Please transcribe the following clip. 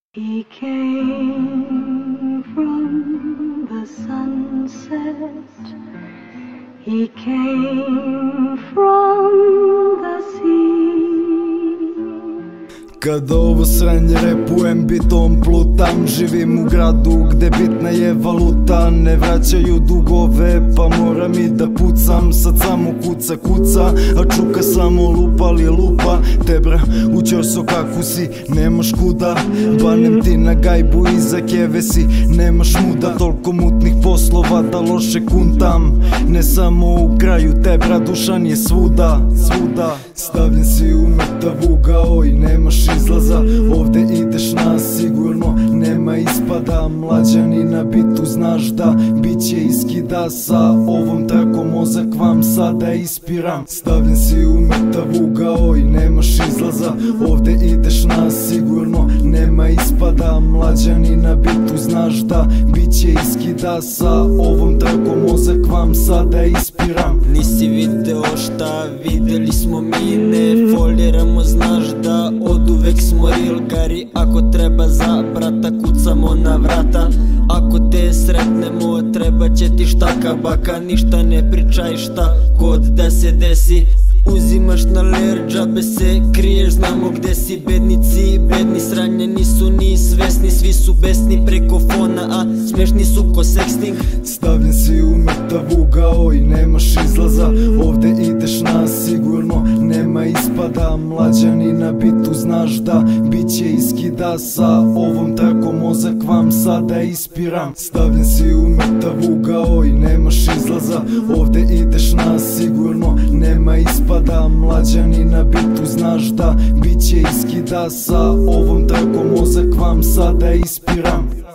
He came from the sunset, he came from the sea. Kada ovo sranje repujem, bitom plutam. Živim u gradu gde bitna je valuta. Ne vraćaju dugove pa moram i da pucam. Sad samo kuca, a čuka samo lupa, ali lupa. Tebra, u ćoso kako si, nemaš kuda. Banem ti na gajbu iza keve si, nemaš muda. Toliko mutnih poslova da loše kuntam. Ne samo u kraju, tebra, dušan je svuda. Stavljen si u mrtav ugao i nemaš izlaza. Ovde ideš na sigurno, nema ispada. Mlađani na bitu, znaš da biće iskida. Sa ovom trakom mozak vam sada ispiram. Stavljen si u mrtav ugao i nemaš izlaza. Ovde ideš na sigurno, nema ispada. Mlađani na bitu, znaš da biće iskida. Sa ovom trakom mozak vam sada ispiram. Nisi video šta videli smo mi, ne foliramo, znaš da od uvek smo rilgari. Ako treba za brata kucamo na vrata, ako te sretnemo treba će ti štaka baka. Ništa ne pričaj šta god da se desi, uzimaš na ler, džabe se kriješ, znamo gde si. Bednici, bedni, sranje nisu ni svesni, svi su besni preko fona, a smešni su ko sexting. Stavljen si u mrtav ugao i nemaš izlaza. Ovde ideš na sigurno, nema ispada. Mlađani na bitu, znaš da biće iskida. Sa ovom trakom mozak vam sada ispiram. Stavljen si u mrtav ugao i nemaš izlaza. Ovde ideš na sigurno, nema ispada. Mlađani na bitu, znaš da biće iskida. Sa ovom trakom mozak vam sada ispiram.